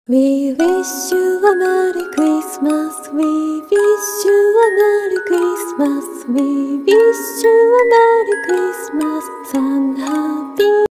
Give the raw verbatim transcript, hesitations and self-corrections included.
We wish you a Merry Christmas, we wish you a Merry Christmas, we wish you a Merry Christmas and Happy